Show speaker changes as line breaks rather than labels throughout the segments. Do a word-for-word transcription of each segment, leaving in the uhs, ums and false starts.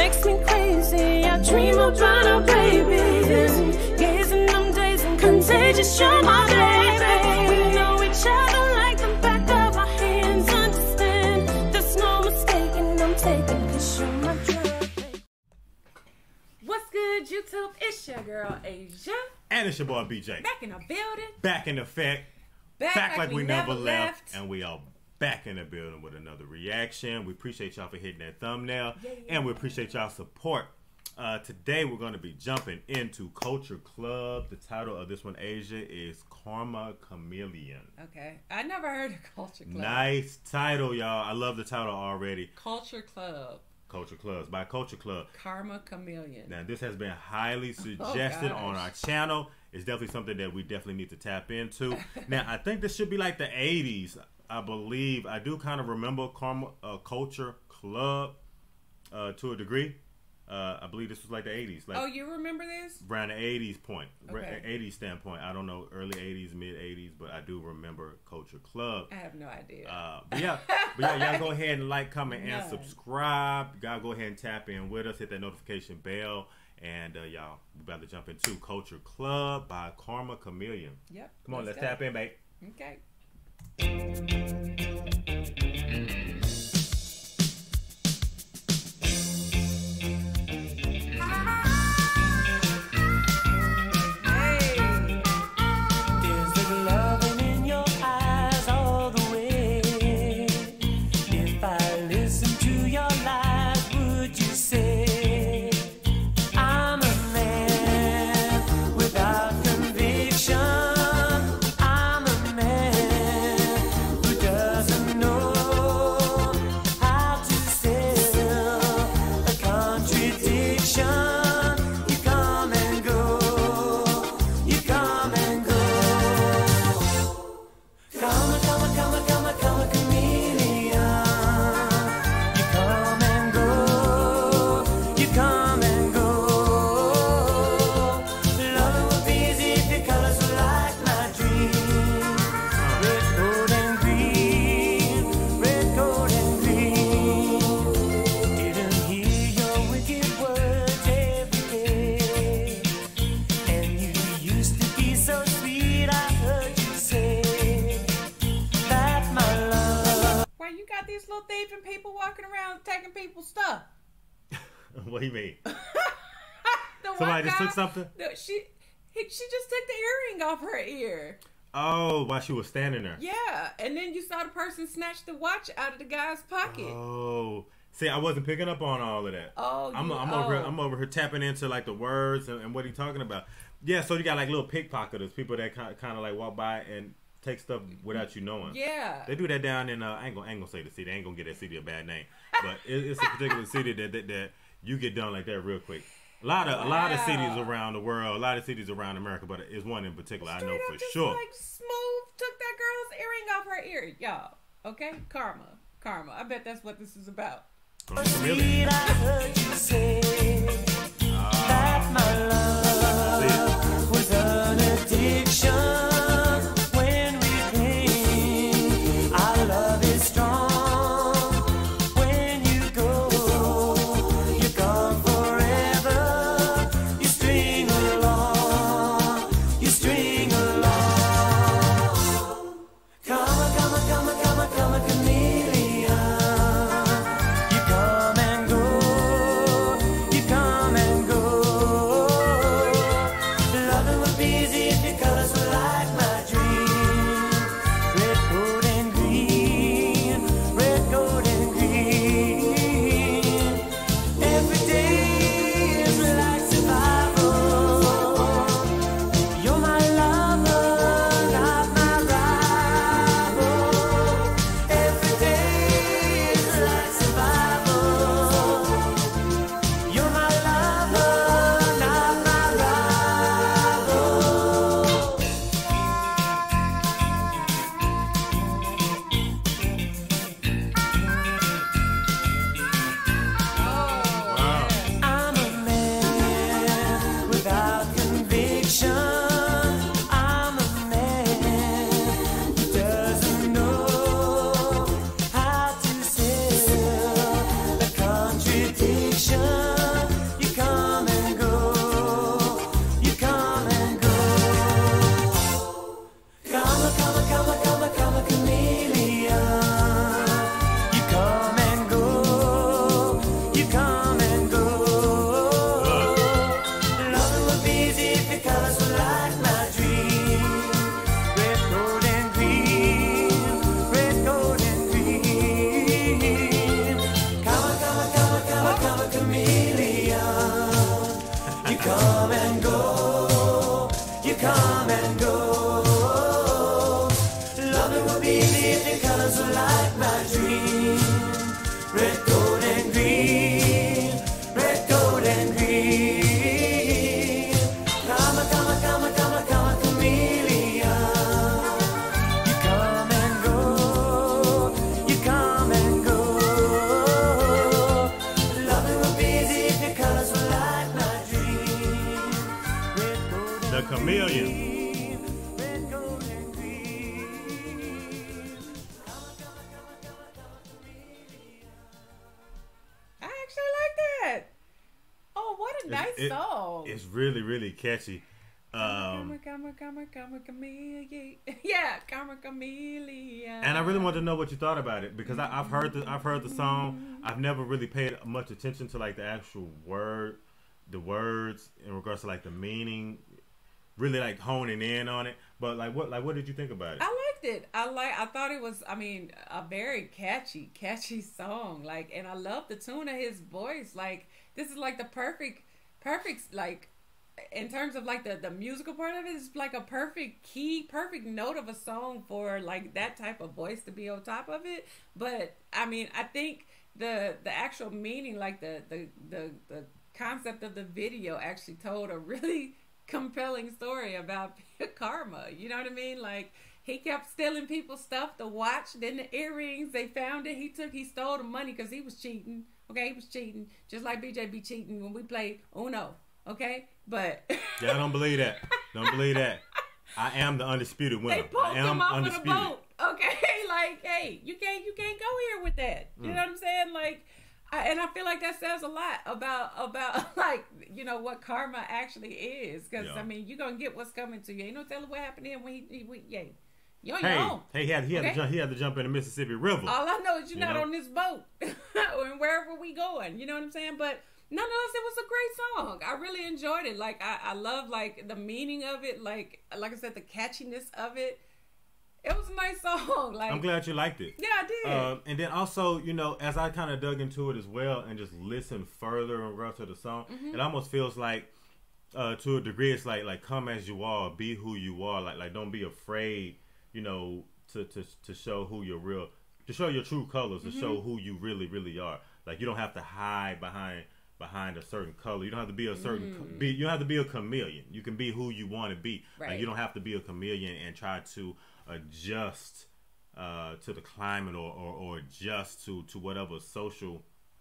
makes me crazy. I dream about our babies, gazing them days and contagious. You're my baby. We know each other like the back of our hands. Understand, there's no mistaking. I'm taking this. You're my drug.
What's good, YouTube? It's your girl Asia,
and it's your boy B J.
back in the building,
Back in effect.
back,
Back
like,
like we,
we
never
never
left.
left.
And we are back in the building with another reaction. We appreciate y'all for hitting that thumbnail.
Yeah, yeah.
And we appreciate y'all's support. Uh, today we're going to be jumping into Culture Club. The title of this one, Asia, is Karma Chameleon.
Okay, I never heard of Culture Club.
Nice title, y'all. I love the title already.
Culture Club,
Culture Clubs by Culture Club.
Karma Chameleon.
Now, this has been highly suggested on our channel. It's definitely something that we definitely need to tap into. Now, I think this should be like the eighties, I believe. I do kind of remember Karma uh, Culture Club uh, to a degree. Uh, I believe this was like the eighties. Like
Oh, you remember this?
around the eighties point,
Okay.
eighties standpoint. I don't know, early eighties, mid eighties, but I do remember Culture Club.
I have no idea.
Uh, but yeah, but yeah, y'all go ahead and like, comment, and
None.
subscribe. Y'all go ahead and tap in with us. Hit that notification bell. And uh, y'all, we about to jump into Culture Club by Karma Chameleon.
Yep.
Come on, let's,
go.
tap in, babe.
Okay. Hey.
There's the loving in your eyes all the way. If I listen to your lies, would you say I'm a man without conviction? I'm a man who doesn't know how to sell a contradiction. You come and go, you come and go. Come, come, come, come, come, chameleon. You come and go, you come and go. Loving would be easy if your colors were like my dream. Red, gold, and green, red, gold, and green. Didn't hear your wicked words every day. And you used to be so sweet, I heard you say that my love.
Why you got these little thieving people walking around taking people's stuff?
What do you mean?
The one
Somebody just
guy-
took something?
No, she, he, she just took the earring off her ear.
Oh, while she was standing there.
Yeah, and then you saw the person snatch the watch out of the guy's pocket.
Oh, see, I wasn't picking up on all of that.
Oh,
I'm,
you-
I'm over here,
oh.
I'm over here tapping into like the words and, and what he's talking about. Yeah, so you got like little pickpocketers, people that kind of, kind of like walk by and take stuff without you knowing.
Yeah.
They do that down in, uh, I ain't gonna, I ain't gonna say the city, I ain't gonna get that city a bad name, but it, it's a particular city that, that that you get done like that real quick. A lot of a lot of
Wow.
cities around the world, a lot of cities around America, but it's one in particular I know
Straight
for
up just
sure.
like smooth took that girl's earring off her ear. Y'all, okay? Karma. Karma. I bet that's what this is about.
Karma Chameleon.
Sweet, I heard you say that my love was an addiction. When we came, our love is strong. When you go, you're gone forever. You string along, you string along. Come, come, come, come, come, chameleon. You come and go,
Chameleon.
Red, gold, and green.
I actually like that. Oh, what a nice
It-
song.
It's really, really catchy. Um,
Karma, karma, karma, chameleon. Yeah, karma, chameleon.
and I really wanted to know what you thought about it because I, I've heard the I've heard the song. I've never really paid much attention to like the actual word, the words in regards to like the meaning. Really like honing in on it. But like what like what did you think about it?
I liked it. I like. I thought it was. I mean, a very catchy, catchy song. Like, and I love the tune of his voice. Like, this is like the perfect, perfect. Like, in terms of like the the musical part of it, it's like a perfect key, perfect note of a song for like that type of voice to be on top of it. But I mean, I think the the actual meaning, like the the the the concept of the video, actually told a really compelling story about karma. You know what I mean? Like, he kept stealing people's stuff, the watch, then the earrings. They found it. He took, he stole the money because he was cheating. Okay, he was cheating, just like B J be cheating when we played Uno. Okay, but
Yeah, I don't believe that. Don't believe that. I am the undisputed winner.
they pulled
I am
him off
undisputed.
of the boat. Okay, like, hey, you can't, you can't go here with that. You
Mm.
know what I'm saying? Like, I, and I feel like that says a lot about about like, you know, what karma actually is. Because
Yeah.
I mean, you're gonna get what's coming to you. Ain't no telling what happened to him when he, he, he yeah, you on your
Hey,
own.
hey, he had he had
Okay.
to jump he had to jump in the Mississippi River.
All I know is you're
You
not
know?
on this boat and wherever we going. You know what I'm saying? But nonetheless, it was a great song. I really enjoyed it. Like, I, I love like the meaning of it. Like, like I said, the catchiness of it. It was a nice song. Like,
I'm glad you liked it.
yeah, I did.
Um, and then also, you know, as I kind of dug into it as well and just listened further in regards to the song,
Mm-hmm.
it almost feels like, uh, to a degree, it's like like come as you are, be who you are. Like like don't be afraid, you know, to to to show who you're real, to show your true colors, to
Mm-hmm.
show who you really really are. Like, you don't have to hide behind behind a certain color. You don't have to be a certain
Mm.
be. You don't have to be a chameleon. You can be who you want to be. Like,
Right.
you don't have to be a chameleon and try to adjust uh, to the climate or, or, or adjust to, to whatever social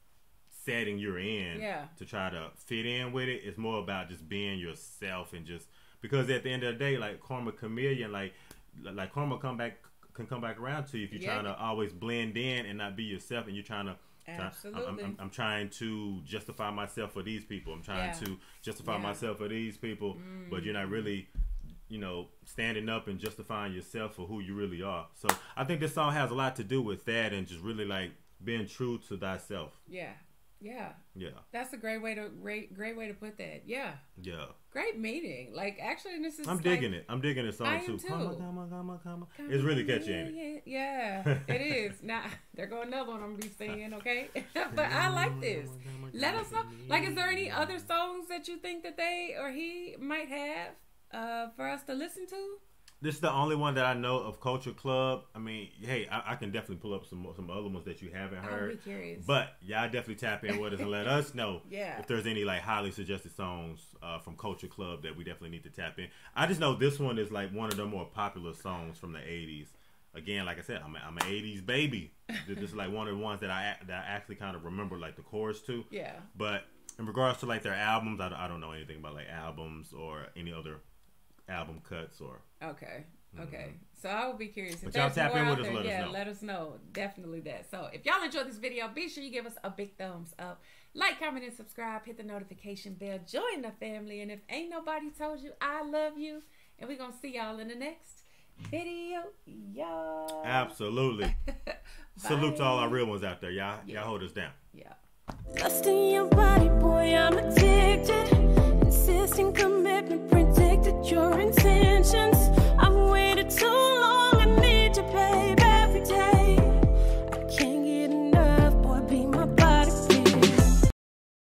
setting you're in
Yeah.
to try to fit in with it. It's more about just being yourself and just because at the end of the day, like karma chameleon, like like karma come back can come back around to you if you're
Yeah.
trying to always blend in and not be yourself, and you're trying to. try- I'm,
Absolutely.
I'm, I'm trying to justify myself for these people. I'm trying
Yeah.
to justify
Yeah. Mm.
myself for these people, but you're not really, you know, standing up and justifying yourself for who you really are. So I think this song has a lot to do with that and just really like being true to thyself.
yeah, yeah.
Yeah,
That's a great way to great great way to put that. Yeah,
yeah.
great meaning. Like, actually, this is
I'm
like,
digging it. I'm digging this song
I am
too.
too.
Come on, come on, come on, come on. It's really catchy, ain't it?
Yeah, yeah, it is. Now there go another one I'm gonna be singing. Okay, but I like this. Let us know. Like, is there any other songs that you think that they or he might have uh, for us to listen to?
This is the only one that I know of Culture Club. I mean, hey, I, I can definitely pull up some more- some other ones that you haven't
I'll
heard.
be curious.
But y'all definitely tap in with us and let us know
Yeah.
if there's any like highly suggested songs uh, from Culture Club that we definitely need to tap in. I just know this one is like one of the more popular songs from the eighties. Again, like I said, I'm a, I'm an eighties baby. This is like one of the ones that I that I actually kind of remember like the chorus to.
Yeah.
But in regards to like their albums, I, I don't know anything about like albums or any other album cuts or.
Okay. Okay. So I would be curious. If
But y'all
there's
tap
more
in with
out
us,
there,
let us
yeah,
know.
let us know. Definitely that. So if y'all enjoyed this video, be sure you give us a big thumbs up. Like, comment, and subscribe. Hit the notification bell. Join the family. And if ain't nobody told you I love you, and we're going to see y'all in the next video. Y'all.
Absolutely. Salute to all our
Bye.
real ones out there. Y'all,
Yeah.
y'all hold us down.
Yeah.
Lust in your body,